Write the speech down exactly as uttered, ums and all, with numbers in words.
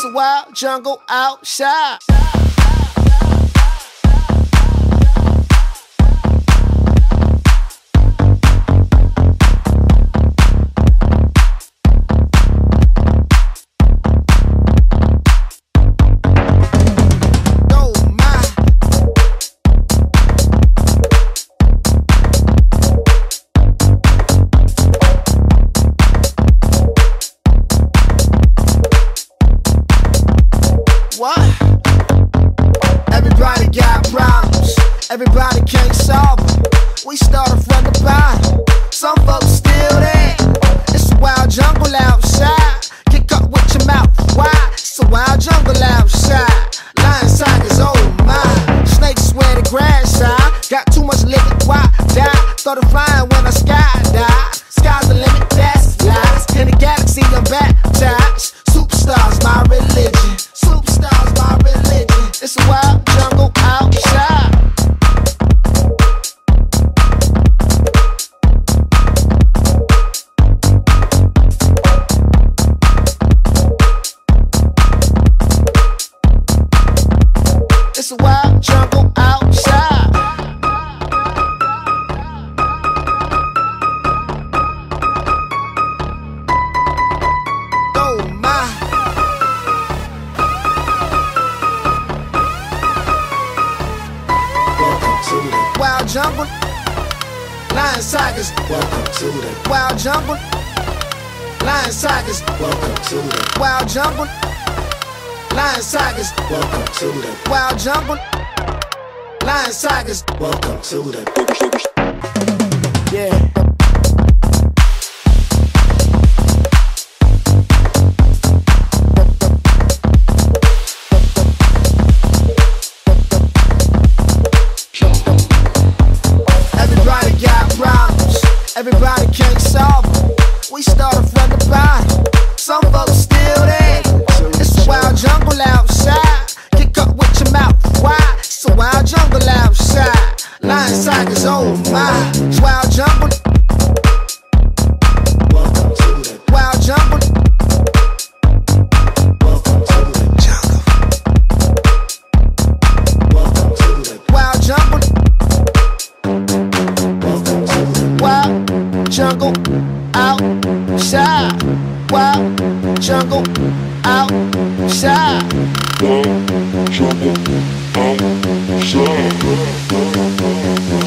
a wild jungle outside. What? Everybody got problems, everybody can't solve them. We started from the bottom, some folks still there. It's a wild jungle outside, get caught with your mouth wide. It's a wild jungle outside, lion tigers, oh my. Snakes swear the grass high, got too much liquid, why die? Started flying when I skydive, sky's the limit, that's lies. In the galaxy I'm baptized, superstars my religion. Superstars my religion. It's a wild jungle outside. It's a wild jungle outside. Oh my. Wild jungle, lion tigers. Welcome to the Wild jungle, lion tigers. Welcome to the Wild jungle, lion tigers. Welcome to the Wild jungle, lion tigers. Welcome to the Yeah. Everybody got problems, everybody can't solve them. We started from the bottom, some folks still there. It's a wild jungle outside, get caught with your mouth wide. It's a wild jungle outside, lion tigers, oh my. It's wild jungle, Welcome to the wild jungle, Welcome to the jungle. Welcome to the wild jungle, Welcome to the wild jungle outside, wild jungle outside. Wild jungle outside.